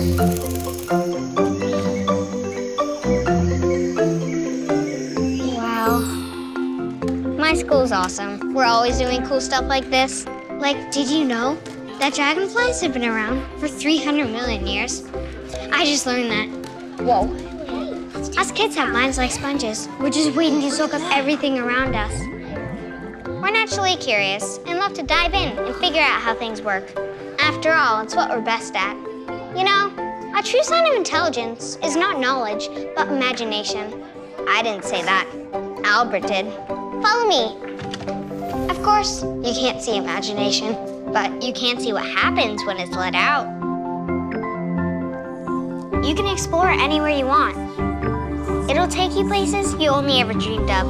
Wow. My school's awesome. We're always doing cool stuff like this. Like, did you know that dragonflies have been around for 300 million years? I just learned that. Whoa. Us kids have minds like sponges. We're just waiting to soak up everything around us. We're naturally curious and love to dive in and figure out how things work. After all, it's what we're best at. You know, a true sign of intelligence is not knowledge, but imagination. I didn't say that. Albert did. Follow me. Of course, you can't see imagination, but you can see what happens when it's let out. You can explore anywhere you want. It'll take you places you only ever dreamed of.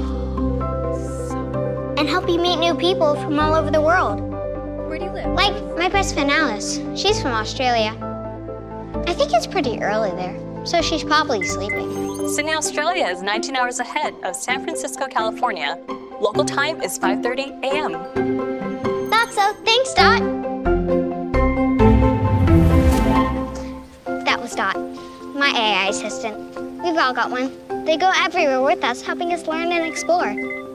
And help you meet new people from all over the world. Where do you live? Like my best friend Alice. She's from Australia. I think it's pretty early there, so she's probably sleeping. Sydney, Australia is 19 hours ahead of San Francisco, California. Local time is 5:30 a.m. Thought so. Thanks, Dot. That was Dot, my AI assistant. We've all got one. They go everywhere with us, helping us learn and explore.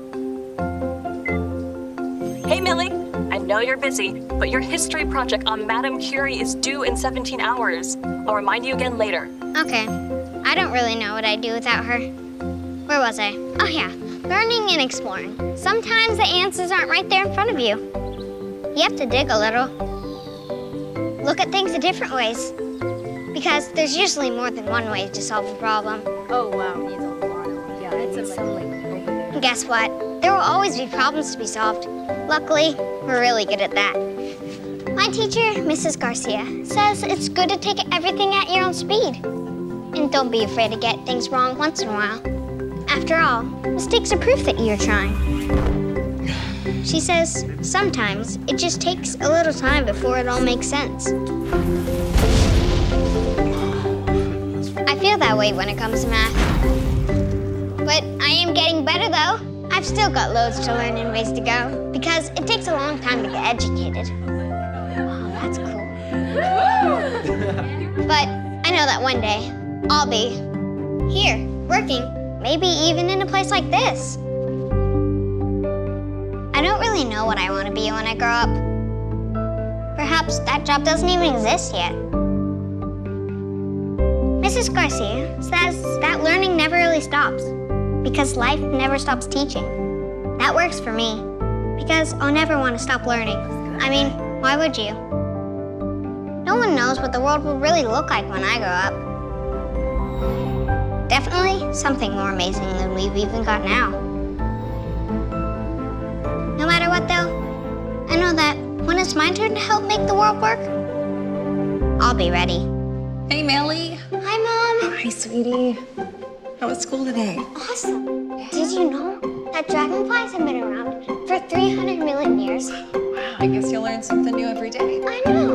Hey, Millie. I know you're busy, but your history project on Madame Curie is due in 17 hours. I'll remind you again later. Okay. I don't really know what I'd do without her. Where was I? Oh, yeah. Learning and exploring. Sometimes the answers aren't right there in front of you. You have to dig a little. Look at things in different ways. Because there's usually more than one way to solve a problem. Oh, wow. Needs a lot of... Yeah, it's some, like, over there. And guess what? There will always be problems to be solved. Luckily, we're really good at that. My teacher, Mrs. Garcia, says it's good to take everything at your own speed. And don't be afraid to get things wrong once in a while. After all, mistakes are proof that you're trying. She says sometimes it just takes a little time before it all makes sense. I feel that way when it comes to math. But I am getting better, though. I've still got loads to learn and ways to go, because it takes a long time to get educated. Oh, that's cool. But I know that one day, I'll be here, working, maybe even in a place like this. I don't really know what I want to be when I grow up. Perhaps that job doesn't even exist yet. Mrs. Garcia says that learning never really stops, because life never stops teaching. That works for me, because I'll never want to stop learning. I mean, why would you? No one knows what the world will really look like when I grow up. Definitely something more amazing than we've even got now. No matter what, though, I know that when it's my turn to help make the world work, I'll be ready. Hey, Millie. Hi, Mom. Hi, sweetie. How was school today? Awesome. Did you know that dragonflies have been around for 300 million years? Wow, I guess you learn something new every day. I know.